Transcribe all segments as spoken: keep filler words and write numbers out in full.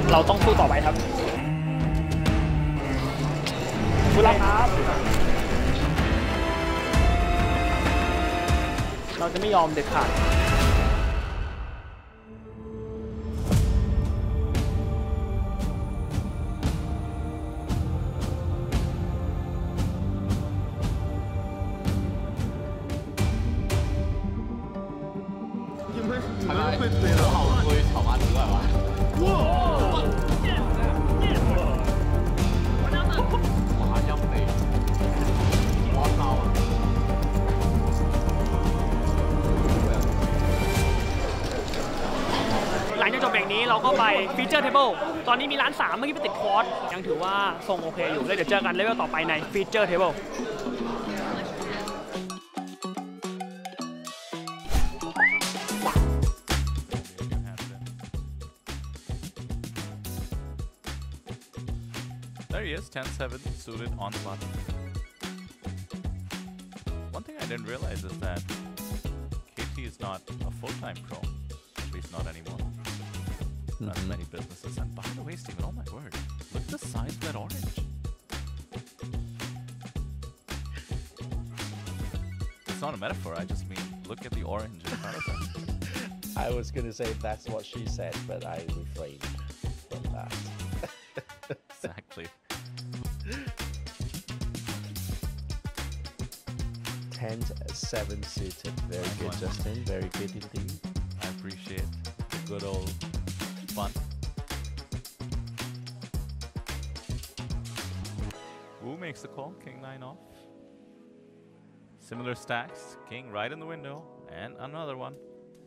เราต้องสู้ต่อไปครับคุณรับครับเราจะไม่ยอมเด็ดขาด係咪後悔籌碼點係嘛？哇！華音嚟，我鬧啊！ หลังจากจบเบรกนี้เราก็ไปฟีเจอร์เทเบิลตอนนี้มีร้านสามเมื่อกี้ไปติดคอร์สยังถือว่าทรงโอเคอยู่แล้วเดี๋ยวเจอกันเลเวลต่อไปในฟีเจอร์เทเบิล There he is, ten seven, suited on the button. One thing I didn't realize is that K T is not a full-time pro, at least not anymore. Mm-hmm. Not many businesses. And by the way, Steven, oh my word, look at the size of that orange. It's not a metaphor, I just mean look at the orange in front of them. I was going to say that's what she said, but I refrained from that. Exactly. ten seven suited. Very good, Justin. Very good indeed. I appreciate the good old fun. Wu makes the call. King nine off. Similar stacks. King right in the window. And another one.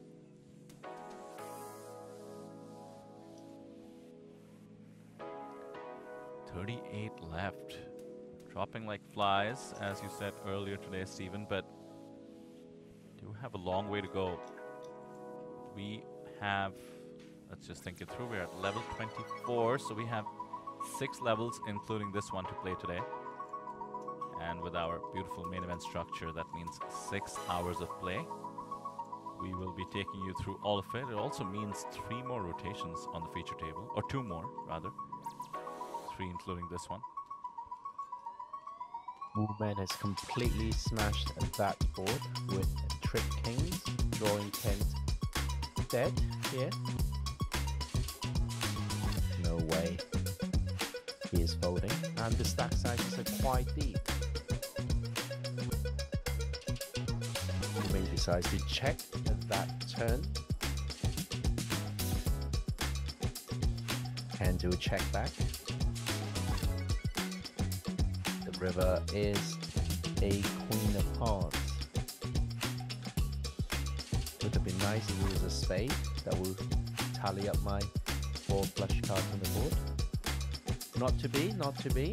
thirty-eight left. Dropping like flies, as you said earlier today, Steven, but do have a long way to go. We have, let's just think it through, we're at level twenty-four, so we have six levels, including this one to play today. And with our beautiful main event structure, that means six hours of play. We will be taking you through all of it. It also means three more rotations on the feature table, or two more, rather. Three, including this one. Wu-Man has completely smashed that board with Trick Kings, drawing Kent dead here. No way. He is folding, and the stack sizes are quite deep. Wu-Man decides to check that turn. And do a check back. River is a queen of hearts. Would have been nice if it was a spade. That will tally up my four flush cards on the board. Not to be, not to be.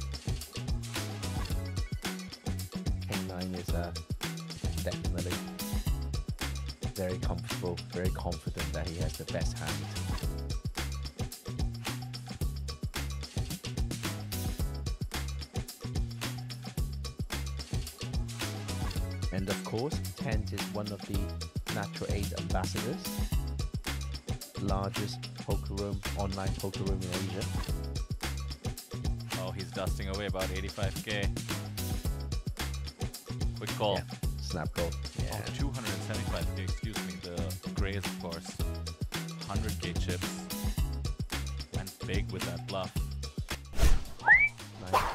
King nine is uh, definitely very comfortable, very confident that he has the best hand. And of course, Tent is one of the Natural eight ambassadors, largest poker room, online poker room in Asia. Oh, he's dusting away about eighty-five K. Quick call. Yeah. Snap call. Yeah. Oh, two hundred seventy-five K, excuse me, the grays, of course. one hundred K chips. Went big with that bluff. Nice.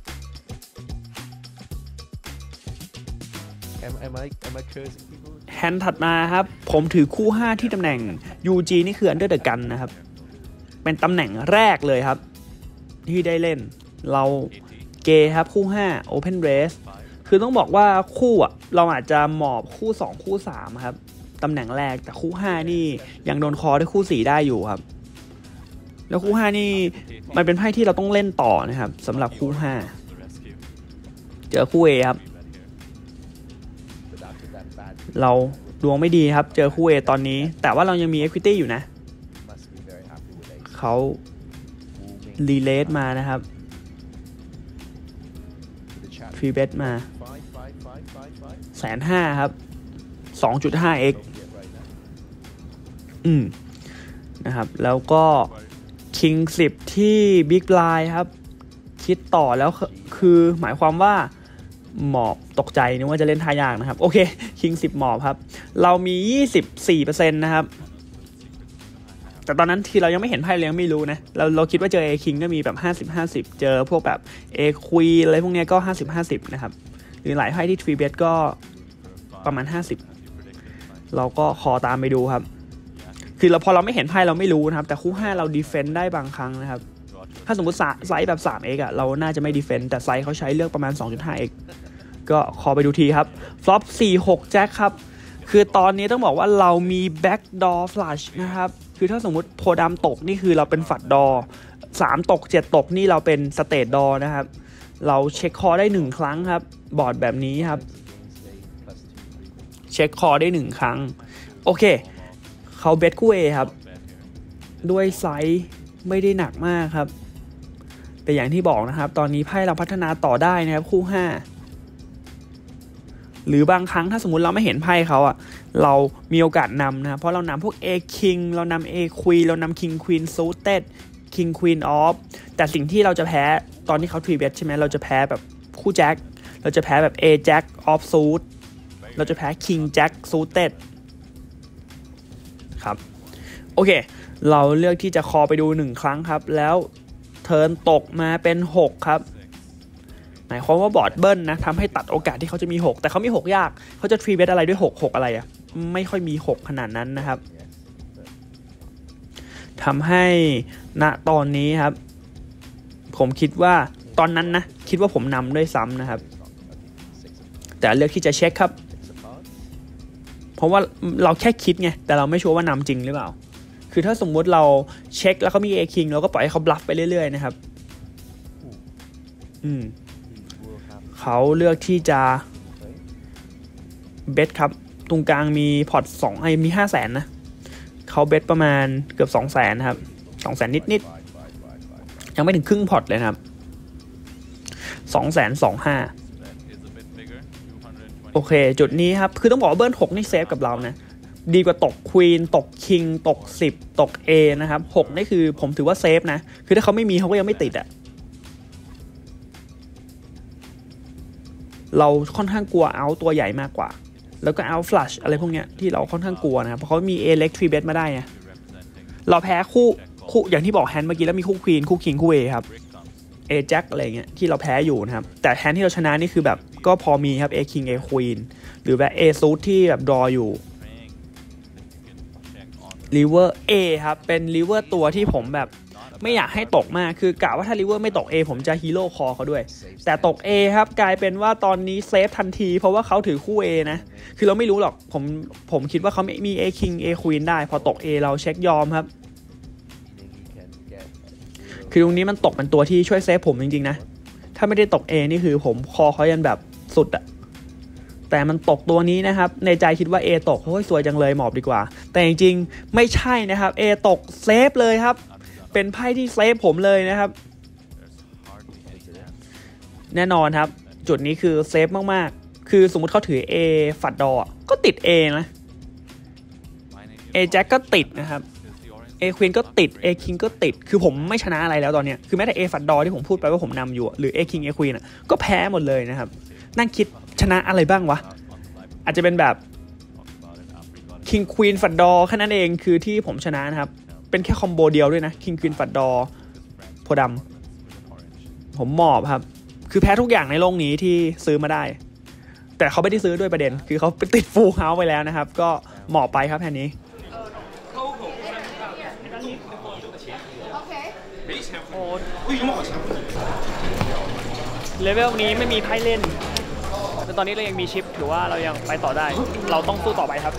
Am, am I am I cursing people? แฮนด์ถัดมาครับผมถือคู่ห้าที่ตำแหน่ง ยู จี นี่คือ Under the Gun นะครับเป็นตำแหน่งแรกเลยครับที่ได้เล่นเราเกย์ครับคู่ห้า Open Race คือต้องบอกว่าคู่อ่ะเราอาจจะหมอบคู่สองคู่สามครับตำแหน่งแรกแต่คู่ห้านี่ยังโดนคอด้วยคู่สี่ได้อยู่ครับแล้วคู่ห้านี่มันเป็นไพ่ที่เราต้องเล่นต่อนะครับสำหรับคู่ห้าเจอคู่ A ครับเราดวงไม่ดีครับเจอคู่ A ตอนนี้แต่ว่าเรายังมี Equity อยู่นะเขารีเลสมานะครับฟรีเบทมาแสนห้าครับ สองจุดห้าเอ็กซ์ อืมนะครับแล้วก็คิงสิบที่บิ๊กไลน์ครับคิดต่อแล้วคือหมายความว่าหมอบตกใจนึกว่าจะเล่นท่ายากนะครับโอเคคิงสิบหมอบครับเรามี ยี่สิบสี่เปอร์เซ็นต์ นะครับแต่ตอนนั้นที่เรายังไม่เห็นไพ่เลยยังไม่รู้นะเราเราคิดว่าเจอ A King ก็มีแบบห้าสิบ ห้าสิบเจอพวกแบบ A Queen อะไรพวกนี้ก็ห้าสิบ ห้าสิบนะครับหรือหลายไพ่ที่ทรีเบทก็ประมาณห้าสิบเราก็ขอตามไปดูครับคือเราพอเราไม่เห็นไพ่เราไม่รู้นะครับแต่คู่ห้าเราดีเฟนต์ได้บางครั้งนะครับถ้าสมมติไซส์แบบ ทรี เอ็กซ์ อ่ะเราน่าจะไม่ดีเฟนต์แต่ไซส์เขาใช้เลือกประมาณ สองจุดห้าเอ็กซ์ ก็ขอไปดูทีครับฟลอปสี่ หกแจ็คครับคือตอนนี้ต้องบอกว่าเรามีแบ็กดอร์ฟลัชนะครับคือถ้าสมมุติโพดามตกนี่คือเราเป็นฝัดดอสามตกเจ็ดตกนี่เราเป็นสเตทดอนะครับเราเช็คคอได้หนึ่งครั้งครับบอร์ดแบบนี้ครับเช็คคอได้หนึ่งครั้งโอเคเขาเบสคู่ A ครับด้วยไซส์ไม่ได้หนักมากครับแต่อย่างที่บอกนะครับตอนนี้ไพ่เราพัฒนาต่อได้นะครับคู่ห้าหรือบางครั้งถ้าสมมุติเราไม่เห็นไพ่เขาอ่ะเรามีโอกาสนำนะเพราะเรานำพวก A King เรานำ A Queen เรานำ King Queen Suited King Queen Off แต่สิ่งที่เราจะแพ้ตอนที่เขาทรีเบทใช่ไหมเราจะแพ้แบบคู่แจ็คเราจะแพ้แบบ A Jack Off Suit เราจะแพ้ King Jack Suited ครับโอเคเราเลือกที่จะคอไปดูหนึ่งครั้งครับแล้วเทิร์นตกมาเป็นหกครับหมายความว่าบอร์ดเบิ้ลนะทำให้ตัดโอกาสที่เขาจะมีหกแต่เขามีหกยากเขาจะทรีเบทอะไรด้วยหก หกอะไรอ่ะไม่ค่อยมีหกขนาดนั้นนะครับทำให้ณตอนนี้ครับผมคิดว่าตอนนั้นนะคิดว่าผมนำด้วยซ้ำนะครับแต่เลือกที่จะเช็คครับเพราะว่าเราแค่คิดไงแต่เราไม่ชัวร์ว่านำจริงหรือเปล่าคือถ้าสมมุติเราเช็คแล้วเขามี A King เราก็ปล่อยให้เขาบลัฟไปเรื่อยๆนะครับอืมเขาเลือกที่จะเบทครับตรงกลางมีพอร์ตสองไอ้มีห้าแสนนะเขาเบทประมาณเกือบสองแสนนะครับสองแสนนิดๆยังไม่ถึงครึ่งพอร์ตเลยนะครับสองแสนสองห้าโอเคจุดนี้ครับคือต้องบอกว่าเบิร์นหกนี่เซฟกับเรานะดีกว่าตกควีนตกคิงตกสิบตก A นะครับหกนี่คือผมถือว่าเซฟนะคือถ้าเขาไม่มีเขาก็ยังไม่ติดอ่ะเราค่อนข้างกลัวเอาตัวใหญ่มากกว่าแล้วก็เอาฟลัชอะไรพวกเนี้ยที่เราค่อนข้างกลัวนะครับเพราะเขามี A เล็ก ทรีเบทมาได้ไงเราแพ้คู่คู่อย่างที่บอกแฮนด์เมื่อกี้แล้วมีคู่ควีนคู่คิงคู่ A ครับ A Jack อะไรเงี้ยที่เราแพ้อยู่นะครับแต่แฮนด์ที่เราชนะนี่คือแบบก็พอมีครับ A King A Queen หรือแบบ A Suit ที่แบบดรออยู่River A ครับเป็น River ตัวที่ผมแบบไม่อยากให้ตกมากคือกะว่าถ้า River ไม่ตก A ผมจะฮีโร่คอเขาด้วยแต่ตก A ครับกลายเป็นว่าตอนนี้เซฟทันทีเพราะว่าเขาถือคู่ A นะคือเราไม่รู้หรอกผมผมคิดว่าเขาไม่มี A King A Queen ได้พอตก A เราเช็คยอมครับคือตรงนี้มันตกเป็นตัวที่ช่วยเซฟผมจริงๆนะถ้าไม่ได้ตก A นี่คือผมคอเขายันแบบสุดอะแต่มันตกตัวนี้นะครับในใจคิดว่า A ตกโอ้ยสวยจังเลยหมอบดีกว่าแต่จริงๆไม่ใช่นะครับ A ตกเซฟเลยครับเป็นไพ่ที่เซฟผมเลยนะครับแน่นอนครับจุดนี้คือเซฟมากๆคือสมมุติเขาถือ A ฝัดดอก็ติด A นะ A Jack ก็ติดนะครับ A Queen ก็ติด A King ก็ติดคือผมไม่ชนะอะไรแล้วตอนนี้คือแม้แต่ A ฝัดดอที่ผมพูดไปว่าผมนำอยู่หรือ A King A Queen ก็แพ้หมดเลยนะครับนั่งคิดชนะอะไรบ้างวะอาจจะเป็นแบบ King Queen ฝัดดอแค่นั้นเองคือที่ผมชนะนะครับเป็นแค่คอมโบเดียวด้วยนะ King Queen ฝัดดอโพดำผมหมอบครับคือแพ้ทุกอย่างในโลกนี้ที่ซื้อมาได้แต่เขาไม่ได้ซื้อด้วยประเด็นคือเขาไปติดฟูลเฮาส์ไปแล้วนะครับก็หมอบไปครับแค่นี้เลเวลนี้ไม่มีไพ่เล่นแต่ตอนนี้เรายังมีชิปถือว่าเรายังไปต่อได้เราต้องสู้ต่อไปครับ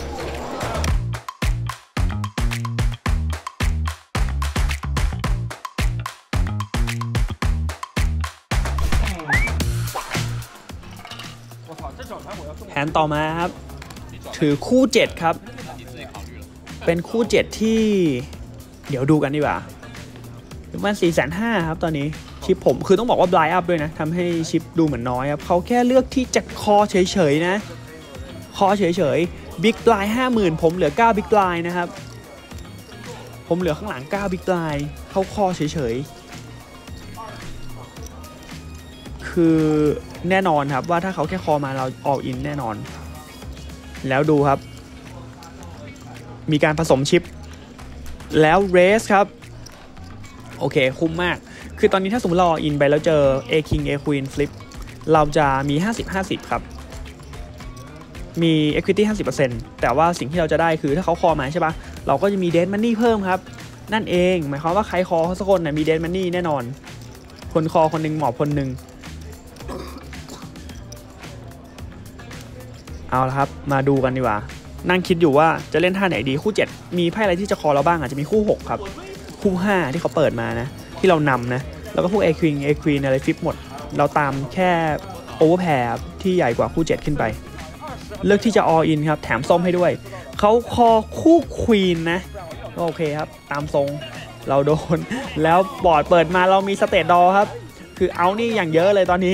แผนต่อมาครับถือคู่เจ็ดครับเป็นคู่เจ็ดที่เดี๋ยวดูกันดีกว่าประมาณ สี่แสนห้า ครับตอนนี้ชิปผมคือต้องบอกว่าบลายอัพด้วยนะทำให้ชิปดูเหมือนน้อยครับเขาแค่เลือกที่จะคอเฉยๆนะคอเฉยๆบิ๊กบลาย ห้าหมื่น ผมเหลือเก้าบิ๊กบลายนะครับผมเหลือข้างหลังเก้าบิ๊กบลายเขาคอเฉยๆคือแน่นอนครับว่าถ้าเขาแค่คอมาเรา all in แน่นอนแล้วดูครับมีการผสมชิปแล้วเรสครับโอเคคุ้มมากคือตอนนี้ถ้าสมมติเรา all in ไปแล้วเจอ A King A Queen Flip เราจะมี ห้าสิบ ห้าสิบ ครับมี equity ห้าสิบเปอร์เซ็นต์ แต่ว่าสิ่งที่เราจะได้คือถ้าเขาคอมาใช่ปะเราก็จะมี dead money เพิ่มครับนั่นเองหมายความว่าใครคอเขาสักคนนะมี dead money แน่นอนคนคอคนหนึ่งหมอบคนหนึ่งเอาละครับมาดูกันดีกว่านั่งคิดอยู่ว่าจะเล่นท่าไหนดีคู่เจ็ดมีไพ่อะไรที่จะคอเราบ้างอาจจะมีคู่หกครับคู่ห้าที่เขาเปิดมานะที่เรานำนะแล้วก็พวก A Queen A Queen อะไรฟิปหมดเราตามแค่ Overpair ที่ใหญ่กว่าคู่เจ็ดขึ้นไปเลือกที่จะ all in ครับแถมส้มให้ด้วยเขาคอคู่ Queen นะก็โอเคครับตามทรงเราโดนแล้วบอร์ดเปิดมาเรามีสเตตดอครับคือเอานี่อย่างเยอะเลยตอนนี้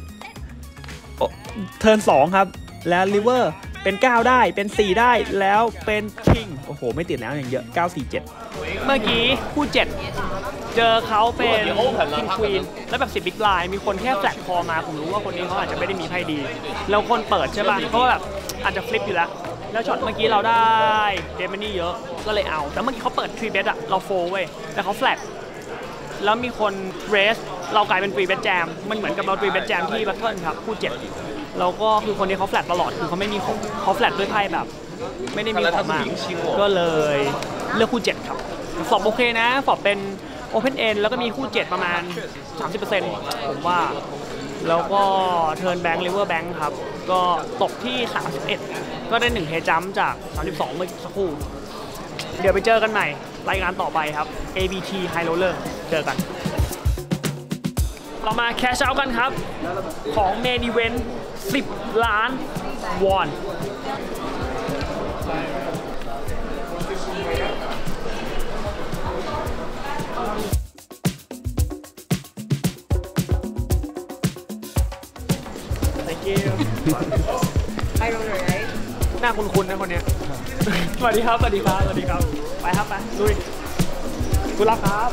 เทิร์นสองครับแล้วริเวอร์เป็นเก้าได้เป็นสี่ได้แล้วเป็นคิงโอ้โหไม่ติดแล้วอย่างเยอะเก้า สี่ เจ็ดเมื่อกี้คู่เจ็ดเจอเขาเป็นคิงควีนแล้วแบบสิบบิ๊กไลน์มีคนแค่แฟลกคอมาผมรู้ว่าคนนี้เขาอาจจะไม่ได้มีไพ่ดีแล้วคนเปิดใช่ป่ะเพราะว่าแบบอาจจะฟลิปอยู่แล้วแล้วช็อตเมื่อกี้เราได้เดมนี่เยอะก็เลยเอาแต่เมื่อกี้เขาเปิดทรีเบสอะเราโฟเว้ยแต่เขาแฟลกแล้วมีคนเรสเรากลายเป็นทรีเบสแจมมันเหมือนกับเราทรีเบสแจมที่บัตเทิลครับคู่เจ็ดแล้วก็คือคนนี้เขาแฟลตตลอดคือเขาไม่มีของเขาแฟลตด้วยไพ่แบบไม่ได้มีของมากก็เลยเลือกคู่เจ็ดครับสอบโอเคนะสอบเป็น Open End แล้วก็มีคู่เจ็ดประมาณ สามสิบเปอร์เซ็นต์ ผมว่าแล้วก็เทิร์นแบงค์ River Bank ครับก็ตกที่สามสิบเอ็ดก็ได้หนึ่งเทจัมป์จากสามสิบสองเมื่อสักครู่เดี๋ยวไปเจอกันใหม่รายการต่อไปครับ เอ บี ที High Roller เจอกันเรามาแคชเอาท์กันครับของเมนอีเวนต์สิบล้านวอนThank you หน้าคุ้นๆนะคนเนี้ยสวัสดีครับสวัสดีครับสวัสดีครับไปครับไปลุยคุณรักครับ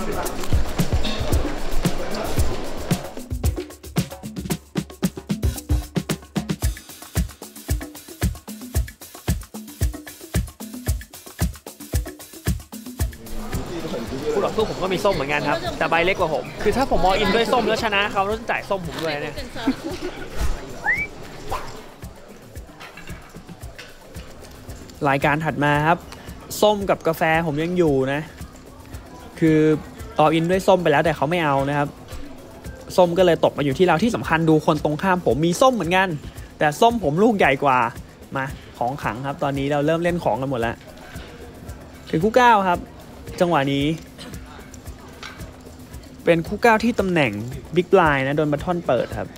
คู่ต่อสู้ผมก็มีส้มเหมือนกันครับแต่ใบเล็กกว่าผมคือถ้าผมมออินด้วยส้มแล้วชนะเขาต้องจ่ายส้มผมด้วยเนี่ยรายการถัดมาครับส้มกับกาแฟผมยังอยู่นะคืออออินด้วยส้มไปแล้วแต่เขาไม่เอานะครับส้มก็เลยตกมาอยู่ที่เราที่สำคัญดูคนตรงข้ามผมมีส้มเหมือนกันแต่ส้มผมลูกใหญ่กว่ามาของขังครับตอนนี้เราเริ่มเล่นของกันหมดแล้วถึงคู่เก้าครับจังหวะนี้เป็นคู่เก้าที่ตำแหน่งบิ๊กไลน์นะโดนบัตทอนเปิดครับ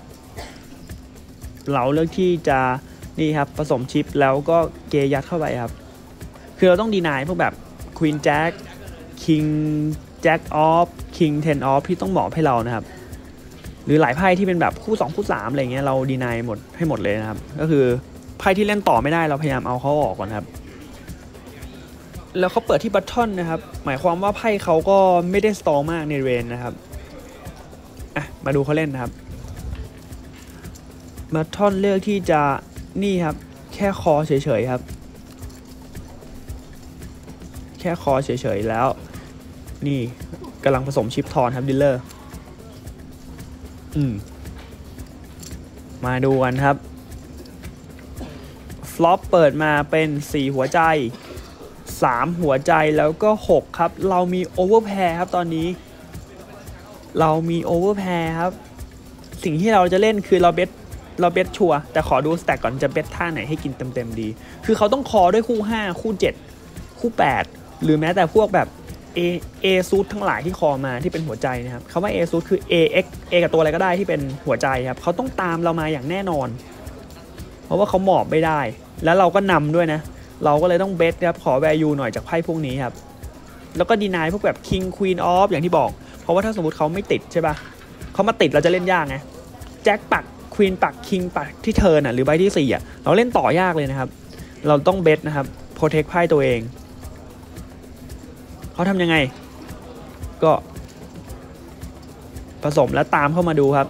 เราเลือกที่จะนี่ครับผสมชิปแล้วก็เกยัดเข้าไปครับคือเราต้องดีนายพวกแบบควีนแจ็คคิงแจ็คออฟคิงเทนออฟที่ต้องเหมาะให้เรานะครับหรือหลายไพ่ที่เป็นแบบคู่สองคู่สามอะไรเงี้ยเราดีนายหมดให้หมดเลยนะครับก็คือไพ่ที่เล่นต่อไม่ได้เราพยายามเอาเขาออกก่อนครับแล้วเขาเปิดที่บัตทอนนะครับหมายความว่าไพ่เขาก็ไม่ได้สตรองมากในเรนนะครับอ่ะมาดูเขาเล่นนะครับบัตทอนเลือกที่จะนี่ครับแค่คอเฉยๆครับแค่คอเฉยๆแล้วนี่กำลังผสมชิปทอนครับดิลเลอร์อืมมาดูกันครับฟลอปเปิดมาเป็นสี่หัวใจสามหัวใจแล้วก็หกครับเรามีโอเวอร์แพร์ครับตอนนี้เรามีโอเวอร์แพร์ครับสิ่งที่เราจะเล่นคือเราเบสเราเบสชัวร์แต่ขอดูสแต็กก่อนจะเบสท่าไหนให้กินเต็มๆดีคือเขาต้องคอด้วยคู่ห้าคู่เจ็ดคู่แปดหรือแม้แต่พวกแบบ A A ซูททั้งหลายที่คอมาที่เป็นหัวใจนะครับคำว่า A ซูทคือ A X A กับตัวอะไรก็ได้ที่เป็นหัวใจครับเขาต้องตามเรามาอย่างแน่นอนเพราะว่าเขาหมอบไม่ได้แล้วเราก็นำด้วยนะเราก็เลยต้องเบสครับขอ value หน่อยจากไพ่พวกนี้ครับแล้วก็ดีนายพวกแบบ King Queen of อย่างที่บอกเพราะว่าถ้าสมมติเขาไม่ติดใช่ปะเขามาติดเราจะเล่นยากไงแจ็คปัก Queen ปัก King ปักที่เทิร์นอ่ะหรือใบที่สี่อ่ะเราเล่นต่อยากเลยนะครับเราต้องเบสนะครับ protect ไพ่ตัวเองเขาทำยังไงก็ผสมแล้วตามเข้ามาดูครับ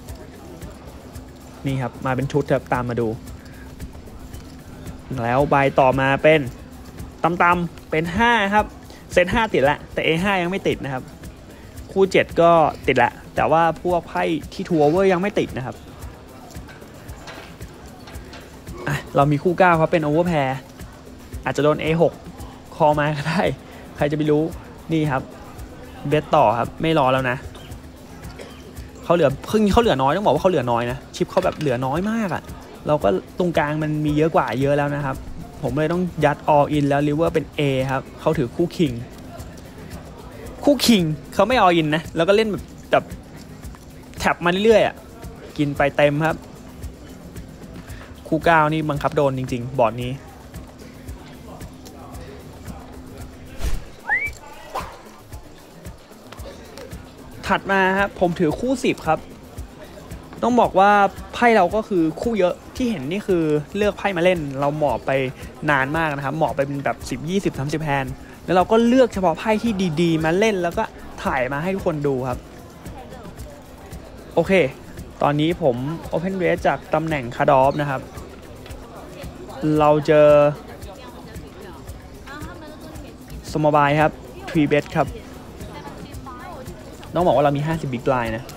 นี่ครับมาเป็นชุดครับตามมาดูแล้วใบต่อมาเป็นตำๆเป็นห้าครับเซตห้าติดแล้วแต่ เอ ห้า ยังไม่ติดนะครับคู่เจ็ดก็ติดแล้วแต่ว่าพวกไพ่ที่ทัวร์เวอร์ยังไม่ติดนะครับอ่ะเรามีคู่เก้าครับเป็นโอเวอร์แพร์อาจจะโดน เอ หก คอมาก็ได้ใครจะไปรู้นี่ครับเบสต่อครับไม่รอแล้วนะเขาเหลือเพิ่งเขาเหลือน้อยต้องบอกว่าเขาเหลือน้อยนะชิปเขาแบบเหลือน้อยมากอะ่ะเราก็ตรงกลางมันมีเยอะกว่าเยอะแล้วนะครับผมเลยต้องยัด all in แล้วริเวอร์เป็น A ครับเขาถือคู่คิงคู่คิงเขาไม่ all in นะแล้วก็เล่นแบบแบบแท็บมาเรื่อยๆอ่ะกินไปเต็มครับคู่เก้านี่บังคับโดนจริงๆบอร์ดนี้ถัดมาครับผมถือคู่สิบครับต้องบอกว่าไพ่เราก็คือคู่เยอะที่เห็นนี่คือเลือกไพ่มาเล่นเราหมอบไปนานมากนะครับหมอบไปเป็นแบบสิบ ยี่สิบ สามสิบแฮนด์แล้วเราก็เลือกเฉพาะไพ่ที่ดีๆมาเล่นแล้วก็ถ่ายมาให้ทุกคนดูครับโอเคตอนนี้ผม Open Race จากตำแหน่งคาร์ดอฟนะครับเราเจอสมบายครับทรีเบสครับต้องบอกว่าเรามีห้าสิบบิ๊กไลน์นะ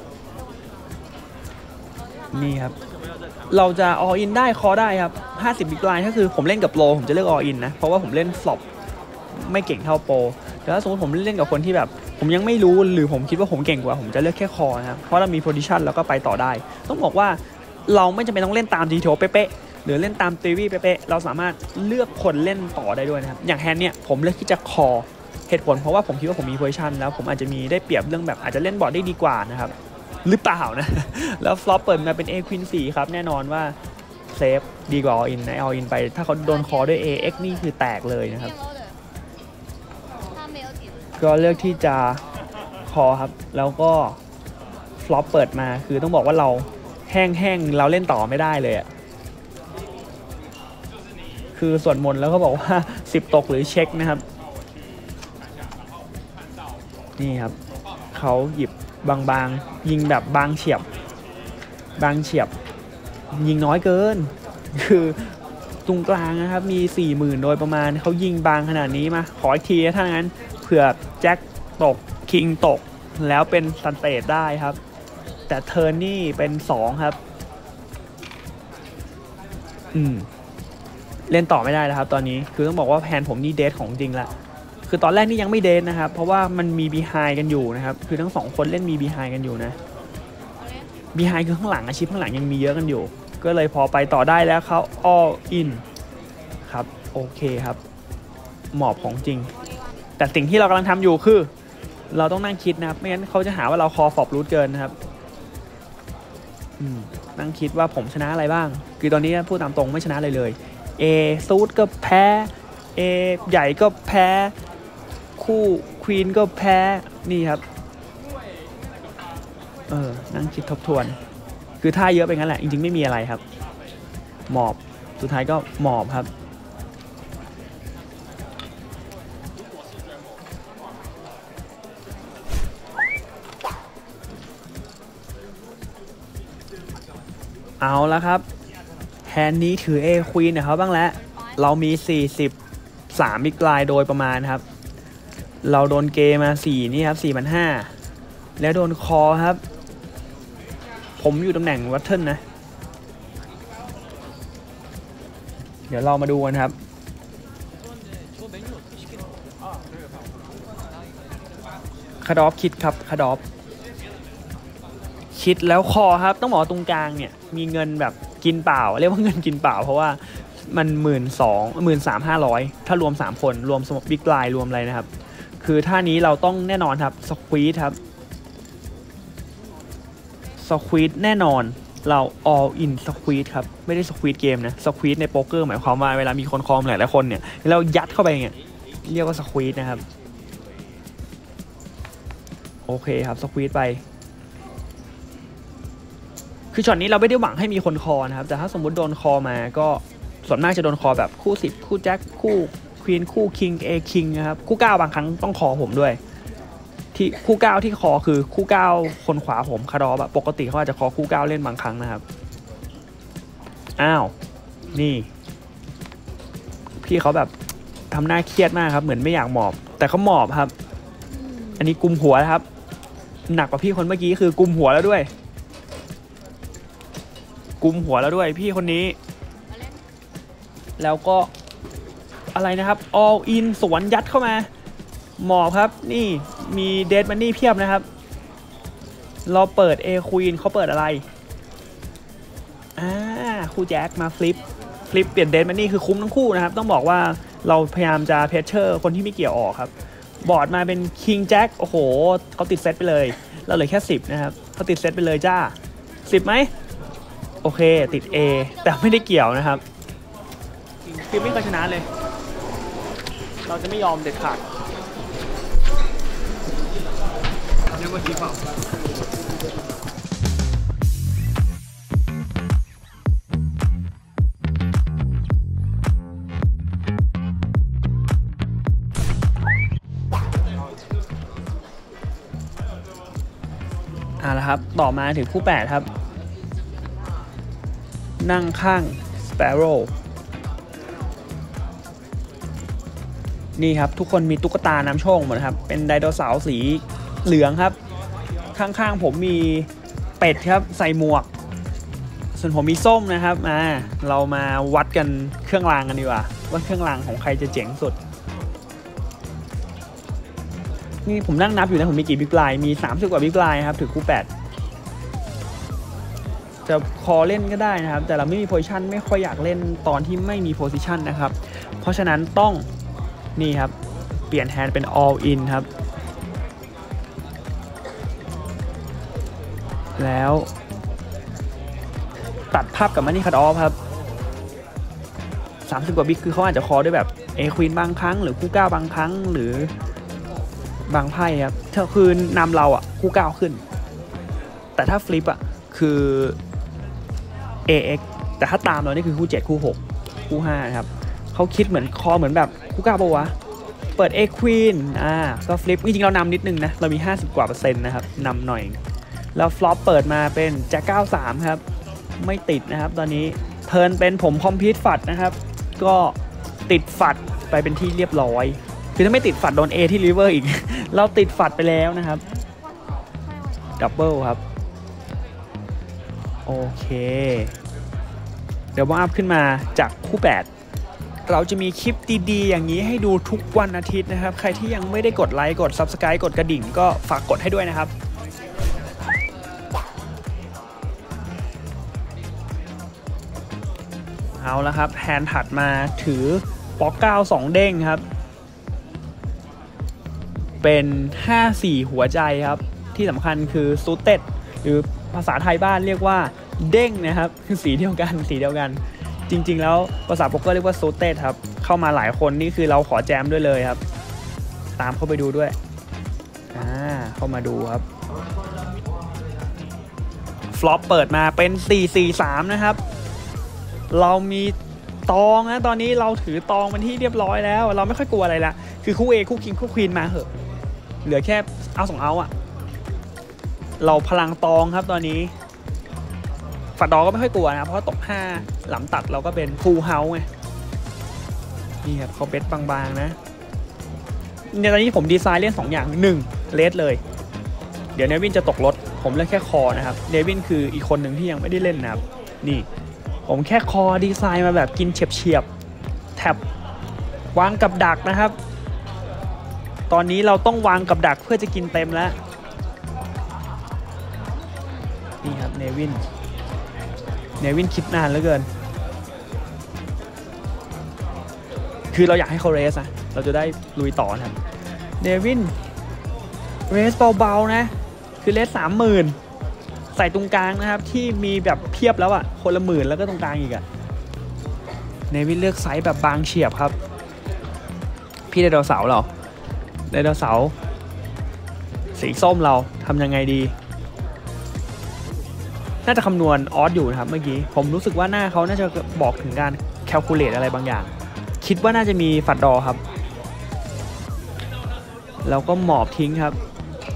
นี่ครับเราจะ all in ได้คอได้ครับห้าสิบบิ๊กไลน์ถ้าคือผมเล่นกับโปรผมจะเลือก all in นะเพราะว่าผมเล่น flop ไม่เก่งเท่าโปรแต่ถ้าสมมติผมเล่นกับคนที่แบบผมยังไม่รู้หรือผมคิดว่าผมเก่งกว่าผมจะเลือกแค่คอนะครับเพราะเรามี position แล้วก็ไปต่อได้ต้องบอกว่าเราไม่จำเป็นต้องเล่นตาม ดี ที โอ เป๊ะๆหรือเล่นตาม ที วี เป๊ะๆเราสามารถเลือกคนเล่นต่อได้ด้วยนะครับอย่างแฮนด์เนี่ยผมเลือกที่จะคอเหตุผลเพราะว่าผมคิดว่าผมมี position แล้วผมอาจจะมีได้เปรียบเรื่องแบบอาจจะเล่นบอร์ดได้ดีกว่านะครับหรือเปล่านะแล้วฟลอปเปิดมาเป็น A Queen สี่ครับแน่นอนว่าเซฟดีกว่า all in นะ all in ไปถ้าเขาโดนคอด้วย A X นี่คือแตกเลยนะครับก็เลือกที่จะคอครับแล้วก็ฟลอปเปิดมาคือต้องบอกว่าเราแห้งๆเราเล่นต่อไม่ได้เลยอ่ะคือสวดมนต์แล้วก็บอกว่าสิบตกหรือเช็คนะครับนี่ครับเขาหยิบบางๆยิงแบบบางเฉียบบางเฉียบยิงน้อยเกินคือตรงกลางนะครับมี สี่หมื่น โดยประมาณเขายิงบางขนาดนี้มาขออีกทีถ้างั้นเผื่อแจ็คตกคิงตกแล้วเป็นซันเตดได้ครับแต่เทิร์นนี่เป็นสองครับอืมเล่นต่อไม่ได้แล้วครับตอนนี้คือต้องบอกว่าแผนผมนี่เดทของจริงละคือตอนแรกนี่ยังไม่เดทนะครับเพราะว่ามันมีบีไฮกันอยู่นะครับคือทั้งสองคนเล่นมีบีไฮกันอยู่นะบีไฮคือข้างหลังอาชีพข้างหลังยังมีเยอะกันอยู่ก็เลยพอไปต่อได้แล้วเขา all in ครับโอเคครับหมอบของจริงแต่สิ่งที่เรากำลังทำอยู่คือเราต้องนั่งคิดนะครับไม่งั้นเขาจะหาว่าเราคอฟอบรูทเกินนะครับนั่งคิดว่าผมชนะอะไรบ้างคือตอนนี้พูดตามตรงไม่ชนะเลยเลย A ซูดก็แพ้ A ใหญ่ก็แพ้คู่ควีนก็แพ้นี่ครับเออนั่งคิดทบทวนคือท่าเยอะไปงั้นแหละจริงๆไม่มีอะไรครับหมอบสุดท้ายก็หมอบครับเอาแล้วครับแฮนด์นี้ถือ A Queen เนี่ยเขาบ้างแล้วเรามีสี่สิบสามบิ๊กไลน์โดยประมาณครับเราโดนเกมมาสี่นี่ครับ สี่พันห้าร้อย แล้วโดนคอครับผมอยู่ตำแหน่งวัตเทิลนะเดี๋ยวเรามาดูกันครับคาดอฟคิดครับคาดอฟคิดแล้วคอครับต้องบอกตรงกลางเนี่ยมีเงินแบบกินเปล่าเรียกว่าเงินกินเปล่าเพราะว่ามันหมื่นสองหมื่นสามห้าร้อยถ้ารวมสามคนรวมสมบิ๊กไลน์รวมอะไรนะครับคือท่านี้เราต้องแน่นอนครับสควีทครับสควีทแน่นอนเรา all in สควีทครับไม่ได้สควีทเกมนะสควีทในโป๊กเกอร์หมายความว่าเวลามีคนคอมหลายหลายคนเนี่ยเรายัดเข้าไปเนี่ยเรียกว่าสควีทนะครับโอเคครับสควีทไปคือช็อตนี้เราไม่ได้หวังให้มีคนคอนะครับแต่ถ้าสมมุติโดนคอมาก็ส่วนมากจะโดนคอแบบคู่สิบคู่แจ็คคู่ควีนคู่คิงเอคิงนะครับคู่เก้าบางครั้งต้องคอผมด้วยที่คู่เก้าที่คอคือคู่เก้าคนขวาผมคาร์ดอแบบปกติเขาอาจจะคอคู่เก้าเล่นบางครั้งนะครับอ้าวนี่พี่เขาแบบทำหน้าเครียดมากครับเหมือนไม่อยากหมอบแต่เขาหมอบครับอันนี้กุมหัวนะครับหนักกว่าพี่คนเมื่อกี้คือกุมหัวแล้วด้วยกุมหัวแล้วด้วยพี่คนนี้แล้วก็อะไรนะครับ all in สวนยัดเข้ามาหมอบครับนี่มีเดดมันนี่เพียบนะครับเราเปิด A Queen เขาเปิดอะไรอ่าคู่แจ็คมาฟลิปฟลิปเปลี่ยนเดดมันนี่คือคุ้มทั้งคู่นะครับต้องบอกว่าเราพยายามจะเพชเชอร์คนที่ไม่เกี่ยวออกครับบอร์ดมาเป็น King Jack โอ้โหเขาติดเซตไปเลยเราเหลือแค่สิบนะครับเขาติดเซตไปเลยจ้าสิบไหมโอเคติด A แต่ไม่ได้เกี่ยวนะครับคือไม่เคยชนะเลยเราจะไม่ยอมเด็ดขาดเรียกว่าคีเปล่าอ่าแล้วครับต่อมาถึงคู่แปดครับนั่งข้าง Sparrow นี่ครับทุกคนมีตุ๊กตานำโชคหมดครับเป็นไดโนเสาร์สีเหลืองครับข้างๆผมมีเป็ดครับใส่หมวกส่วนผมมีส้มนะครับมาเรามาวัดกันเครื่องรางกันดีกว่าว่าเครื่องรางของใครจะเจ๋งสุดนี่ผมนั่งนับอยู่นะผมมีกี่บิ๊กไลน์มีสามสิบกว่าบิ๊กไลน์ครับถึงคู่แปดจะคอเล่นก็ได้นะครับแต่เราไม่มีโพซิชันไม่ค่อยอยากเล่นตอนที่ไม่มีโพซิชันนะครับเพราะฉะนั้นต้องนี่ครับเปลี่ยนแฮนด์เป็น all in ครับแล้วตัดภาพกับมันนี่คัทออฟครับสามสิบกว่าบิ๊กคือเขาอาจจะคอด้วยแบบ A Queen บางครั้งหรือคู่เก้าบางครั้งหรือบางไพ่ครับถ้าคือนำเราอ่ะคู่เก้าขึ้นแต่ถ้าฟลิปอ่ะคือ เอ เอ็กซ์ แต่ถ้าตามเรานี่คือคู่เจ็ดคู่หกคู่ห้าครับเขาคิดเหมือนคอเหมือนแบบคู่เก้าปะวะเปิด A Queen อ่าก็ฟลิปจริงๆเรานำนิดนึงนะเรามีห้าสิบกว่าเปอร์เซ็นต์นะครับนำหน่อยแล้วฟลอปเปิดมาเป็นแจ็คเก้าสามครับไม่ติดนะครับตอนนี้เทิร์นเป็นผมคอมพิวต์ฝัดนะครับก็ติดฝัดไปเป็นที่เรียบร้อยคือถ้าไม่ติดฝัดโดน A ที่ริเวอร์อีก เราติดฝัดไปแล้วนะครับดับเบิลครับโอเคเดี๋ยวว่าอัพขึ้นมาจากคู่แปดเราจะมีคลิปดีๆอย่างนี้ให้ดูทุกวันอาทิตย์นะครับใครที่ยังไม่ได้กดไลค์กด ซับสไครบ์ กดกระดิ่งก็ฝากกดให้ด้วยนะครับเอาละครับแฮนด์ถัดมาถือป๊อกเก้าสองเด้งครับเป็นห้าสี่หัวใจครับที่สำคัญคือซูเต็ดหรือภาษาไทยบ้านเรียกว่าเด้งนะครับคือสีเดียวกันสีเดียวกันจริงๆแล้วภาษาโป๊กเกอร์เรียกว่าซูเต็ดครับเข้ามาหลายคนนี่คือเราขอแจมด้วยเลยครับตามเข้าไปดูด้วยอ่าเข้ามาดูครับฟลอปเปิดมาเป็นสี่สี่สามนะครับเรามีตองนะตอนนี้เราถือตองเป็นที่เรียบร้อยแล้วเราไม่ค่อยกลัวอะไรละคือคู่ A คู่ King คู่ Queen มาเหอะเหลือแค่เอาสองเอาอะเราพลังตองครับตอนนี้ฝัดดอก็ไม่ค่อยกลัวนะเพราะตกห้าหลังตัดเราก็เป็นฟูลเฮาส์ไงนี่ครับเขาเบสบางๆนะในตอนนี้ผมดีไซน์เล่นสองอย่างหนึ่งเลสเลยเดี๋ยวเนวินจะตกรถผมเล่นแค่คอนะครับเนวินคืออีกคนหนึ่งที่ยังไม่ได้เล่นนะครับนี่ผมแค่คอดีไซน์มาแบบกินเฉียบๆแท็บวางกับดักนะครับตอนนี้เราต้องวางกับดักเพื่อจะกินเต็มแล้วนี่ครับเนวินเนวินคิดนานเหลือเกินคือเราอยากให้เขาเรสนะเราจะได้ลุยต่อนะครับเนวินเรสเบาๆนะคือเรสสามหมื่นใส่ตรงกลางนะครับที่มีแบบเพียบแล้วอ่ะคนละหมื่นแล้วก็ตรงกลางอีกอ่ะเนวินเลือกไซส์แบบบางเฉียบครับพี่ไดโนเสาร์เราไดโนเสาร์สีส้มเราทำยังไงดีน่าจะคำนวณออสอยู่นะครับเมื่อกี้ผมรู้สึกว่าหน้าเขาน่าจะบอกถึงการแคลคูลเลตอะไรบางอย่างคิดว่าน่าจะมีฝัดดอครับแล้วก็หมอบทิ้งครับ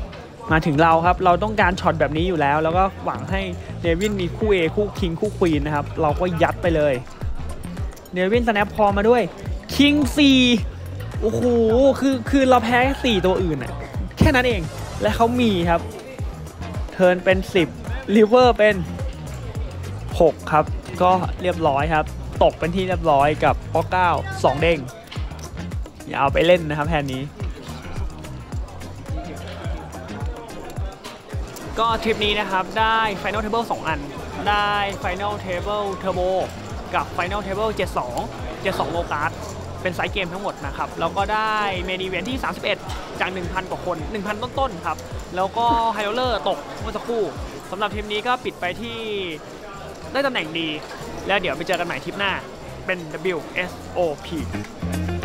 มาถึงเราครับเราต้องการช็อตแบบนี้อยู่แล้วแล้วก็หวังให้เนวินมีคู่ A คู่คิงคู่ควีนนะครับเราก็ยัดไปเลยเนวินสแนปพอมาด้วยคิงสี่โอ้โหคือคือเราแพ้สี่ตัวอื่นอะแค่นั้นเองและเขามีครับเทิร์นเป็นสิบลิเวอร์เป็นหกครับก็เรียบร้อยครับตกเป็นที่เรียบร้อยกับป๊อกเก้าสองเด้งอย่าเอาไปเล่นนะครับแผนนี้ก็ทริปนี้นะครับได้ Final Table สองอันได้ Final Table Turbo กับ Final Table เจ็ดสิบสอง เจ็ดสิบสองโลการ์ดเป็นไซส์เกมทั้งหมดนะครับแล้วก็ได้เมนอีเวนท์ที่สามสิบเอ็ดจาก หนึ่งพัน กว่าคน หนึ่งพัน ต้นๆครับแล้วก็ไฮโรลเลอร์ตกเมื่อสักครู่สำหรับทีมนี้ก็ปิดไปที่ได้ตำแหน่งดีแล้วเดี๋ยวไปเจอกันใหม่ทริปหน้าเป็น ดับเบิลยู เอส โอ พี